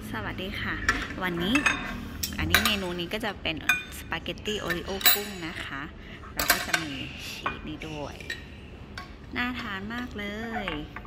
สวัสดีค่ะวันนี้อันนี้เมนูนี้ก็จะเป็นสปาเกตตี้โอริโอกุ้งนะคะแล้วก็จะมีชีสนี้ด้วยน่าทานมากเลย